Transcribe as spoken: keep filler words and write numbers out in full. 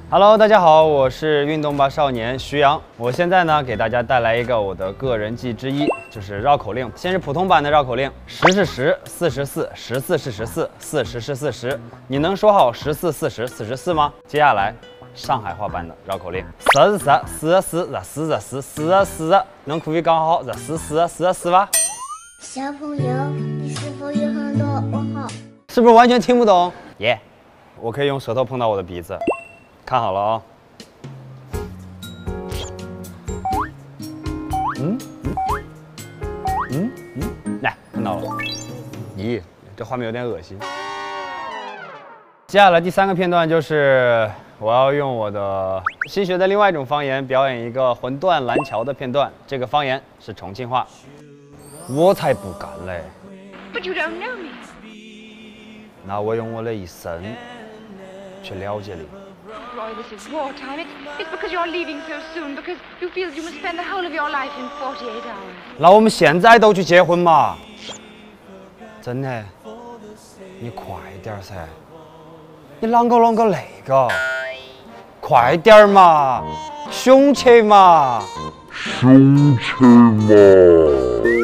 Hello， 大家好，我是运动吧少年徐阳。我现在呢，给大家带来一个我的个人技之一，就是绕口令。先是普通版的绕口令：十是十，四是四，十四是十四，四十是四十。你能说好十四、四十、四十四吗？接下来上海话版的绕口令：十是十，四是四，十四是四，四是四。能可以讲好十四、四、四十四吧？ 小朋友，你是否有很多问号？ 是不是完全听不懂？耶、yeah ！我可以用舌头碰到我的鼻子。看好了啊、哦！嗯嗯嗯嗯，来看到了。咦，这画面有点恶心。接下来第三个片段就是我要用我的新学的另外一种方言表演一个魂断蓝桥的片段。这个方言是重庆话。我才不干嘞！ But you don't know me. 那我用我的一生去了解你。 Roy, this is wartime. It's, it's because you're leaving so soon, because you feel you must spend the whole of your life in forty-eight hours. 那我们现在都去结婚嘛？真的，你快点噻！你啷个啷个那个？快点嘛，凶去嘛！ 凶去嘛！